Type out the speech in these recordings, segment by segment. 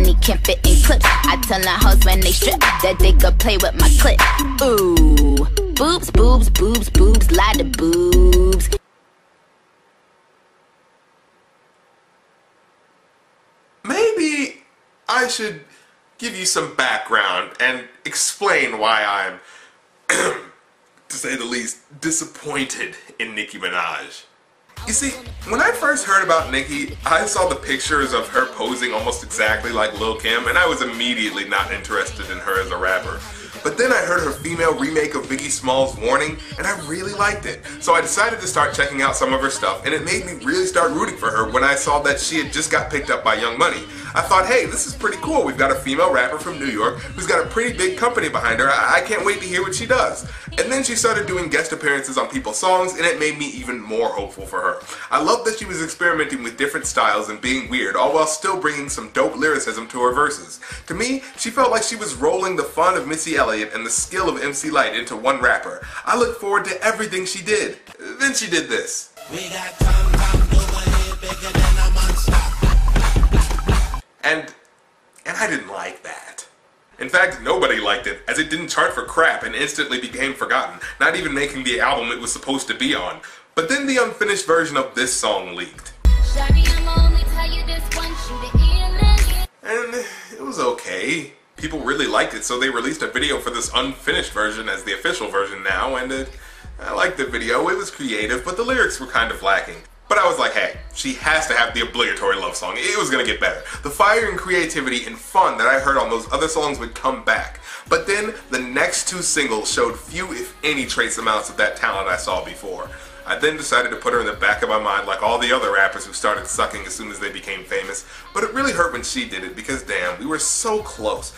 money can't fit in clips. I tell the hoes when they strip that they could play with my clip. Ooh, boobs, boobs, boobs, boobs, lot of boobs. Maybe I should give you some background and explain why I'm, to say the least, disappointed in Nicki Minaj. You see, when I first heard about Nicki, I saw the pictures of her posing almost exactly like Lil' Kim, and I was immediately not interested in her as a rapper. But then I heard her female remake of Biggie Smalls' Warning, and I really liked it. So I decided to start checking out some of her stuff, and it made me really start rooting for her when I saw that she had just got picked up by Young Money. I thought, hey, this is pretty cool. We've got a female rapper from New York who's got a pretty big company behind her. I can't wait to hear what she does. And then she started doing guest appearances on people's songs, and it made me even more hopeful for her. I love that she was experimenting with different styles and being weird, all while still bringing some dope lyricism to her verses. To me, she felt like she was rolling the fun of Missy Elliott and the skill of MC Lyte into one rapper. I look forward to everything she did. Then she did this. We got over here bigger than a monster. And I didn't like that. In fact, nobody liked it, as it didn't chart for crap and instantly became forgotten, not even making the album it was supposed to be on. But then the unfinished version of this song leaked. And it was okay. People really liked it, so they released a video for this unfinished version as the official version now, and I liked the video. It was creative, but the lyrics were kind of lacking. But I was like, hey, she has to have the obligatory love song. It was gonna get better. The fire and creativity and fun that I heard on those other songs would come back. But then the next two singles showed few, if any, trace amounts of that talent I saw before. I then decided to put her in the back of my mind like all the other rappers who started sucking as soon as they became famous. But it really hurt when she did it because damn, we were so close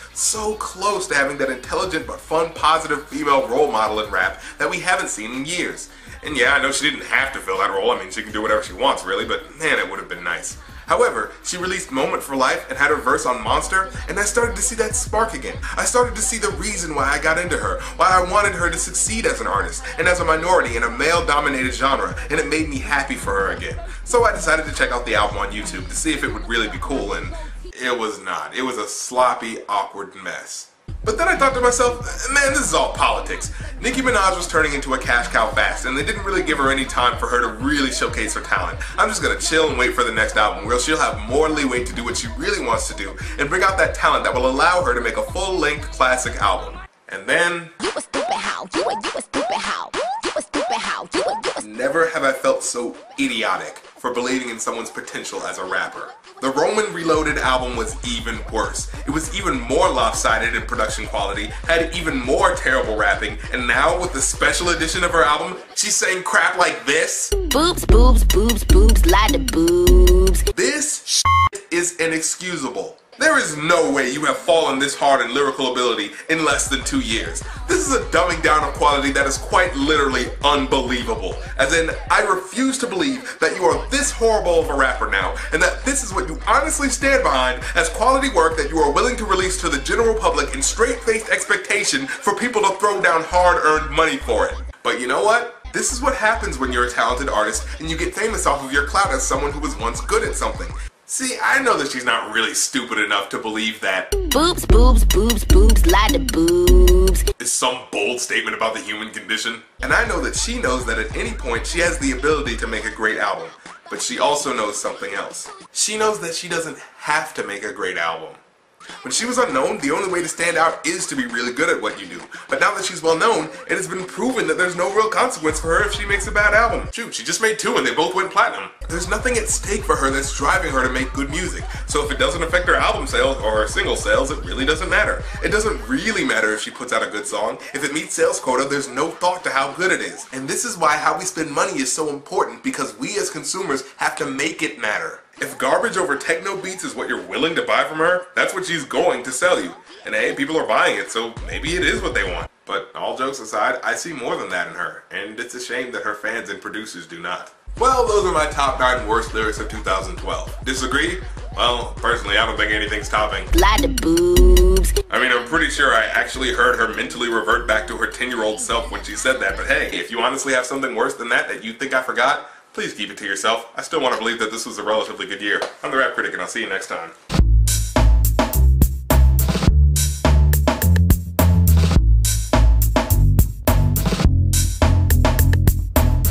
to having that intelligent but fun, positive female role model in rap that we haven't seen in years. And yeah, I know she didn't have to fill that role. I mean, she can do whatever she wants, really, but man, it would have been nice. However, she released Moment for Life and had her verse on Monster, and I started to see that spark again. I started to see the reason why I got into her, why I wanted her to succeed as an artist, and as a minority in a male-dominated genre, and it made me happy for her again. So I decided to check out the album on YouTube to see if it would really be cool, and it was not. It was a sloppy, awkward mess. But then I thought to myself, man, this is all politics. Nicki Minaj was turning into a cash cow fast, and they didn't really give her any time for her to really showcase her talent. I'm just gonna chill and wait for the next album where she'll have more leeway to do what she really wants to do and bring out that talent that will allow her to make a full-length classic album. And then... You a stupid how? You a stupid how? You a stupid how? You a Never have I felt so idiotic for believing in someone's potential as a rapper. The Roman Reloaded album was even worse. It was even more lopsided in production quality, had even more terrible rapping, and now with the special edition of her album, she's saying crap like this. boobs, boobs, boobs, boobs, lot of boobs. This shit is inexcusable. There is no way you have fallen this hard in lyrical ability in less than 2 years. This is a dumbing down of quality that is quite literally unbelievable. As in, I refuse to believe that you are this horrible of a rapper now, and that this is what you honestly stand behind as quality work that you are willing to release to the general public in straight-faced expectation for people to throw down hard-earned money for it. But you know what? This is what happens when you're a talented artist and you get famous off of your clout as someone who was once good at something. See, I know that she's not really stupid enough to believe that boobs, boobs, boobs, boobs, lot of boobs is some bold statement about the human condition. And I know that she knows that at any point she has the ability to make a great album. But she also knows something else. She knows that she doesn't have to make a great album. When she was unknown, the only way to stand out is to be really good at what you do. But now that she's well known, it has been proven that there's no real consequence for her if she makes a bad album. Shoot, she just made 2 and they both went platinum. There's nothing at stake for her that's driving her to make good music. So if it doesn't affect her album sales or her single sales, it really doesn't matter. It doesn't really matter if she puts out a good song. If it meets sales quota, there's no thought to how good it is. And this is why how we spend money is so important, because we as consumers have to make it matter. If garbage over techno beats is what you're willing to buy from her, that's what she's going to sell you. And hey, people are buying it, so maybe it is what they want. But all jokes aside, I see more than that in her, and it's a shame that her fans and producers do not. Well, those are my top 9 worst lyrics of 2012. Disagree? Well, personally, I don't think anything's topping. Lot of boobs. I mean, I'm pretty sure I actually heard her mentally revert back to her 10-year-old self when she said that, but hey, if you honestly have something worse than that you think I forgot, please keep it to yourself. I still want to believe that this was a relatively good year. I'm the Rap Critic, and I'll see you next time.